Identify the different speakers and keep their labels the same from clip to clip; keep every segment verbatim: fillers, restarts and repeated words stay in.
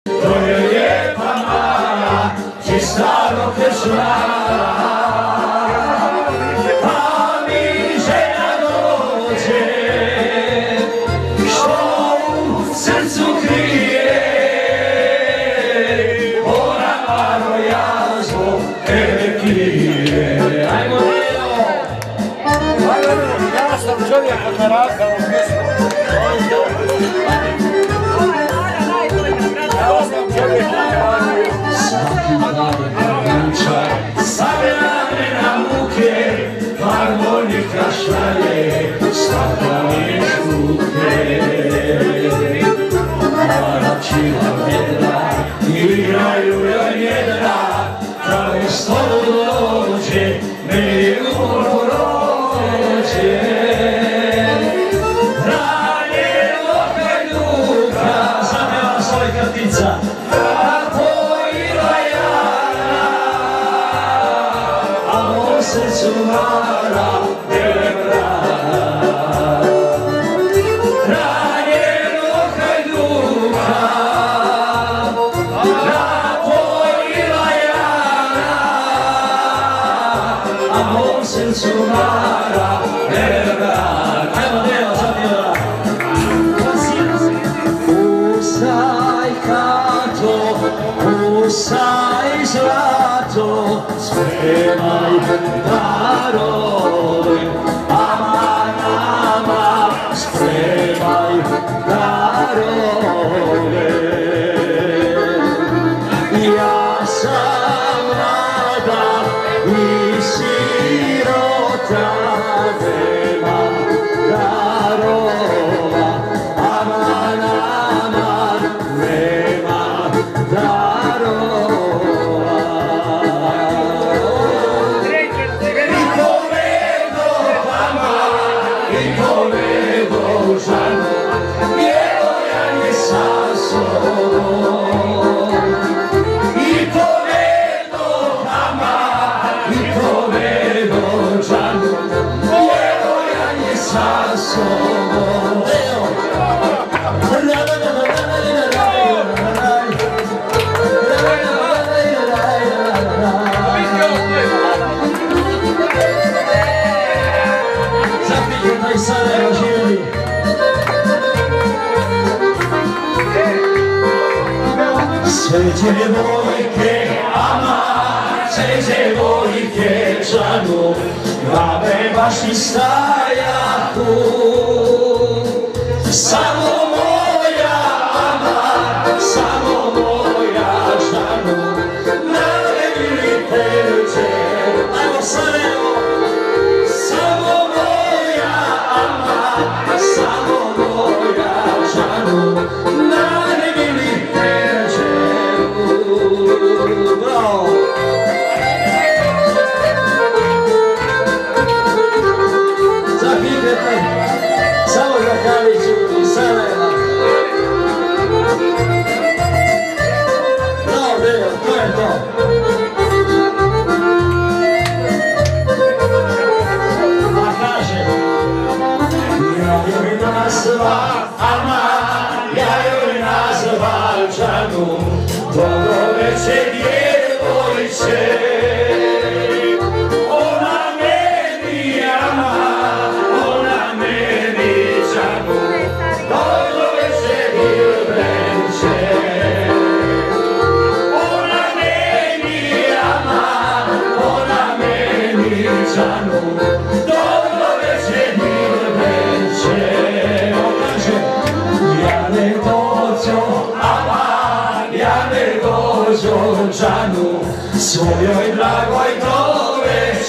Speaker 1: To je lijepa Maja, čista rokešnjara, a mi želja dođe, što u srcu krije, ona Maro ja zbog tebe krije. Ajmo Nino!
Speaker 2: Ja sam čovjek od Maraka u pjesmu.
Speaker 1: Svaki dan rančar stavljane na muke, harmonika šalje staklene štuke. Maračina vedra, igraju joj njedra, kao stolu dođe, meni umor prođe. Ranje oka ljuka, zapjeva svoj kartica, srcu mara devra, ranjeno hajduka, napojila jara, a mom srcu mara devra. Ajmo deo zapjeva. Ustaj kato, ustaj zlato, spremaj darove, aman, aman, spremaj darove. Ja sam mlada i sirota, nemam darova, aman, aman, nemam darova. Sve djevojke, aman, sve djevojke žanu, babe baš i stajaku. Samo moja, aman, samo moja žanu, naredili terče. Ajmo Sarajevo! Samo moja, aman, samo moja žanu, naredili terče. Bravo! Zapikajte samo za Kaviću i Sarajeva. Bravo, Dejo, to je to. A kaže, ja joj nazva, aman, ja joj nazva žanu, dobro večer djevojče, ona meni, aman, ona meni žanu, dobro večer djevojče, ona meni, aman, ona meni žanu, dobro večer djevojče. On kaže, ja ne dođo, aman, ja ne dođo žanu, svojoj dragoj do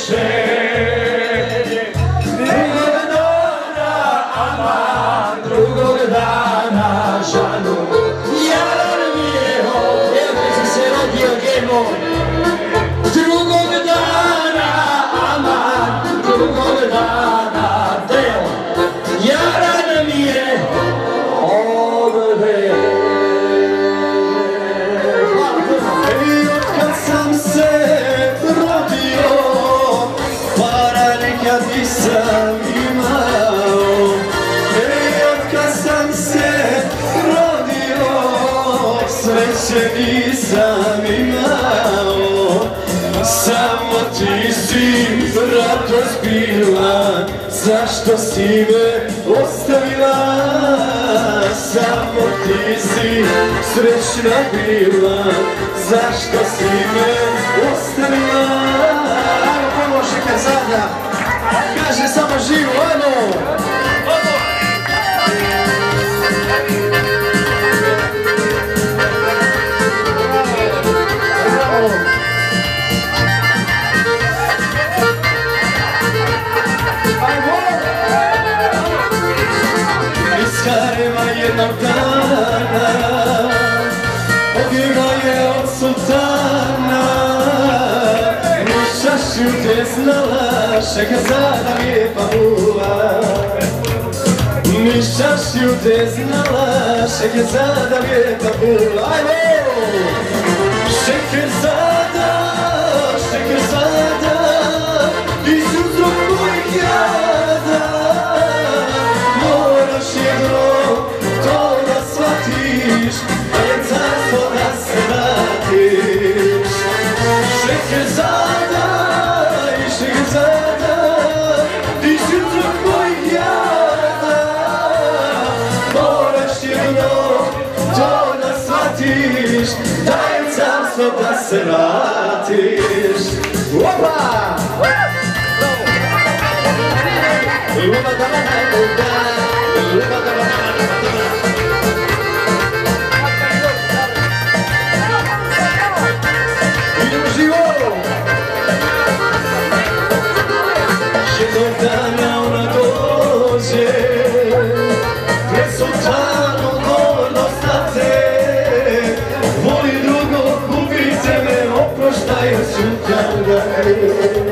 Speaker 1: večer. Drugog dana, aman, drugog dana žanu, jadan mi je ovdje, već se rodio gemo. Drugog dana, aman, drugog dana, Deo, jadan mi je ovdje. I otkad sam se rodio, para nikad nisam imao. I otkad sam se rodio, sve sreće nisam imao, samo ti si radost bila, zašto si me ostavila? Samo ti si srećna bila, zašto si me ostavila? Ajmo pomoći kad sada, kaže samo živo, ajmo! Jednog dana pogibla je od sultana, Mišašiju te znala, Šehrazada lijepa bila. Mišašiju te znala, Šehrazada lijepa bila. Ajmo! Šehrazada, Šehrazada, ti si uzrok mojih jada, moraš jedno to da shvatiš, da je carstvo da se vratiš. Šehrazada i Šehrazada, ti si uzrok mojih jada, moraš jedno to da shvatiš, da je carstvo da se vratiš. Opa! Luba da la la luba, luba da la la luba. Idemo živo! Jednog dana ona dođe, pred sultanom gordo stane, voli drugog, ubijte me, oproštaj sultan ga je.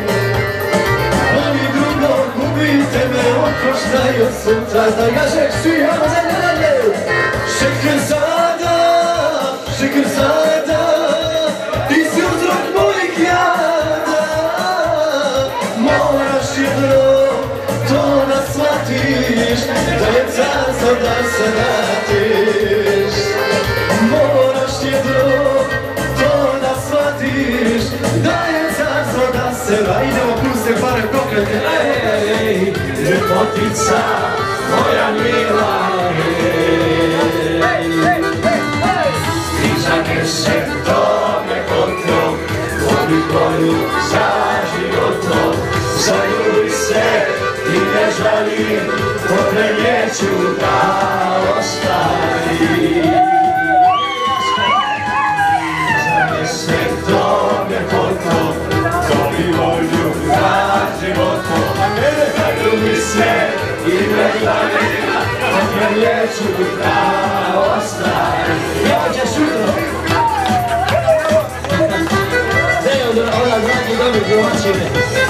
Speaker 1: Oproštaj od sultana, da gažeš svi, ajmo zemlje dalje! Šehrazada, Šehrazada, ti si uzrok mojih jada, moraš jedno to da shvatiš, da je carstvo da se vratiš. Moraš jedno to da shvatiš, da je carstvo da se vratiš. Idemo puste pare pokrete, ej! Ljepotica moja mila, izađe se tome potom, voli koju za životom, zaljubi se i ne žali, potre neću da ostavi. Izađe se tome potom, voli koju za životom, zaljubi se i ne žali, potre neću da ostavi. Jođe šutro! Teodor, ona znači dobri domaćine.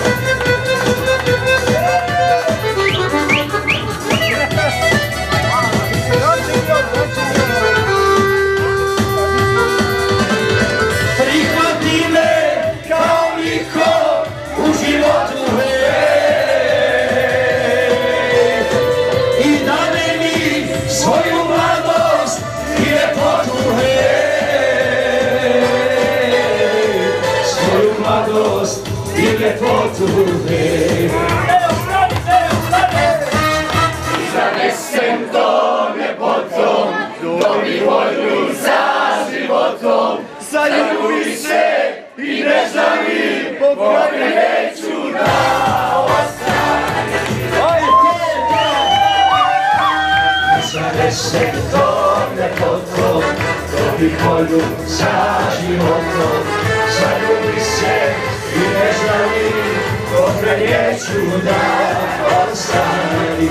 Speaker 1: Prihvati me kao niko u životu, i dane mi svoju mladost i ljepotu, svoju mladost i ljepotu. Zanesem to ljepotom, dobi volju za životom, zaljubi se i ne žali, potre neću da ostane. Zanesem to ljepotom, dobi volju za životom, zaljubi se i ne žali, potre neću da ostane.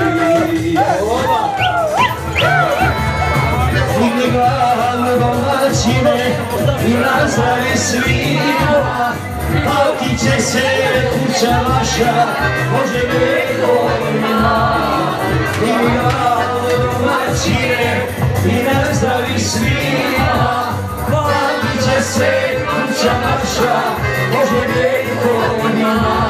Speaker 1: Digni glavu domaćine i nazdravi svima, pamtit će se kuća vaša, može vekovima. Digni glavu domaćine i nazdravi svima, pamtit će se kuća vaša, može vekovima.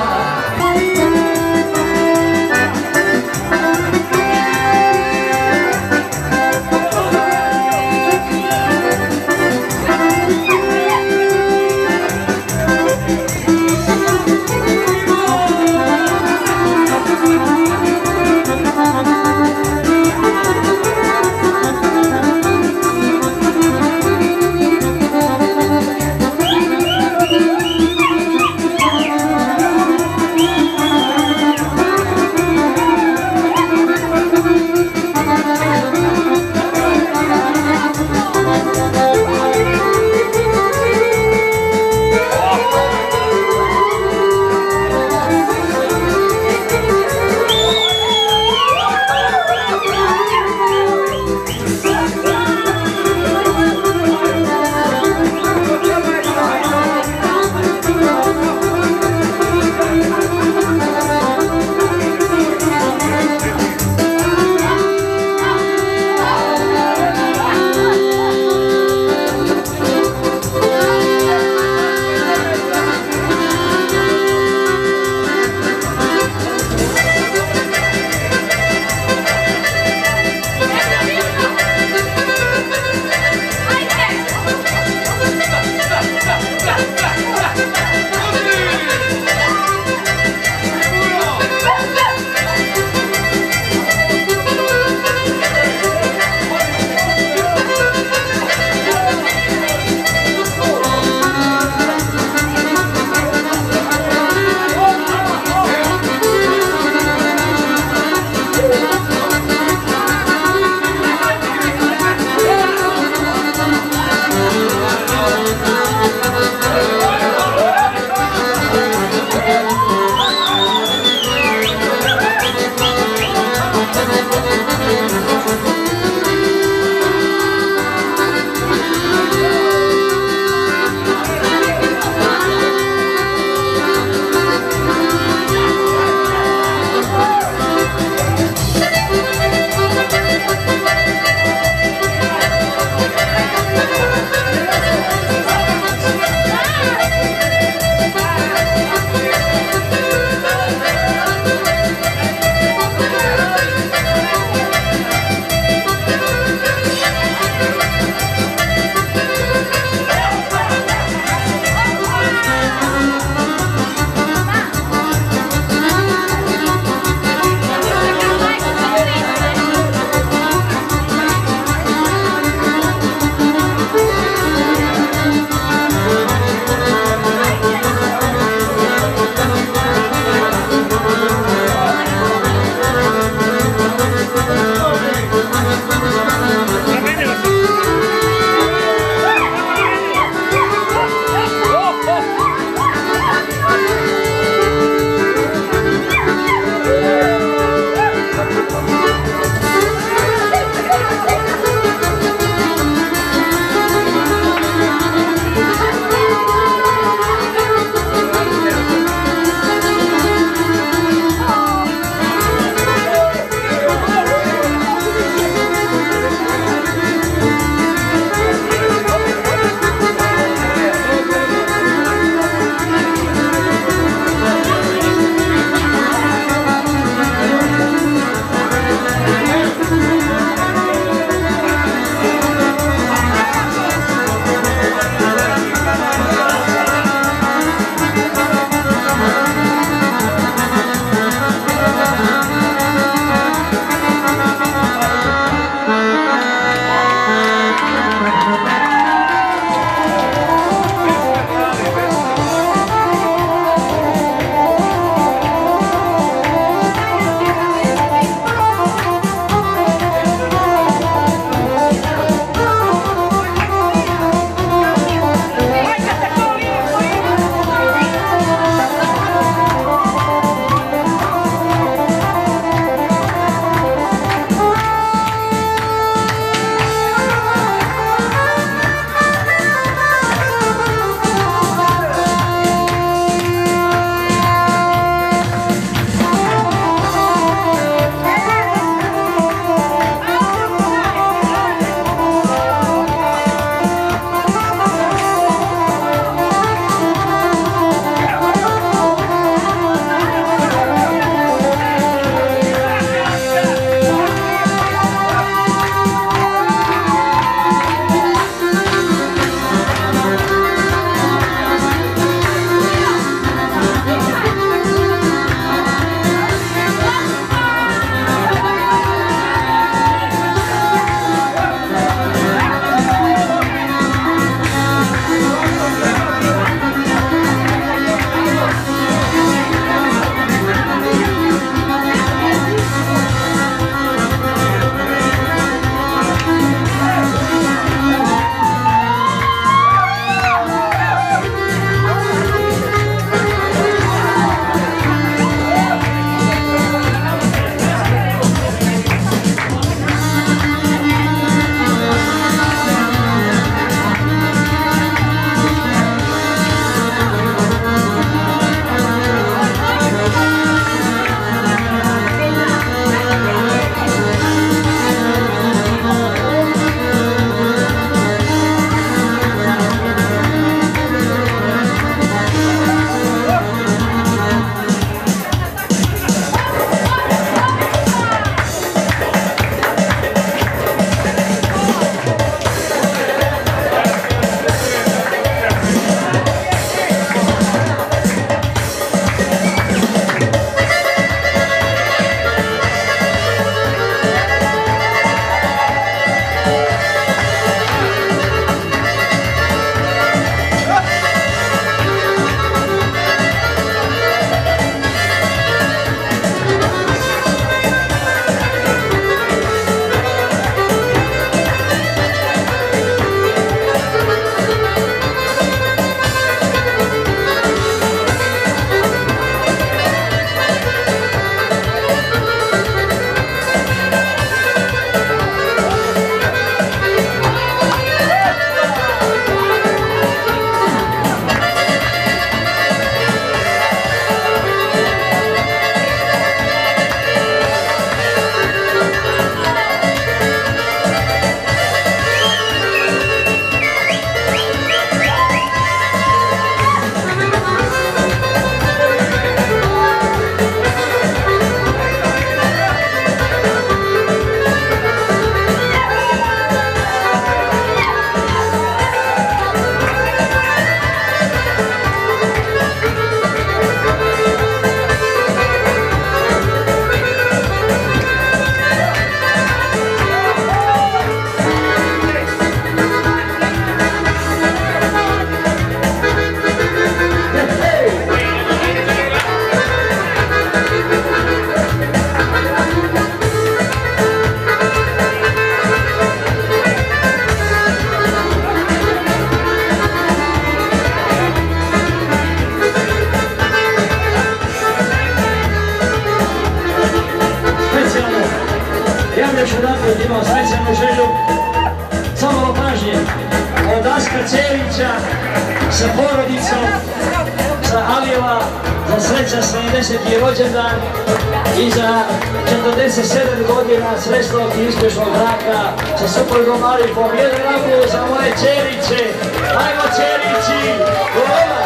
Speaker 3: Čelića sa porodicom, sa Alijeva, za sreća sedamdeseti rođendan i za četrdeset sedam godina sretnog i uspješnog braka sa suprugom Alifom. Jedan aplauz za moje Čeliće. Ajmo Čelići! Hvala!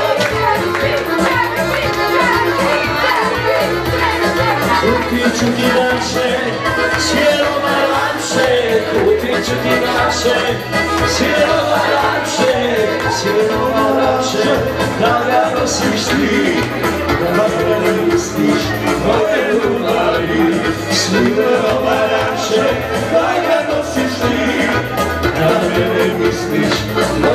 Speaker 3: Kupit ću ti naše sjelo maranče, kupit ću ti naše sjelo maranče, sjelo maranče, da ga nosiš ti, da ga ne misliš, moje ljubavi. Sjelo maranče, da ga nosiš ti, da ga ne misliš,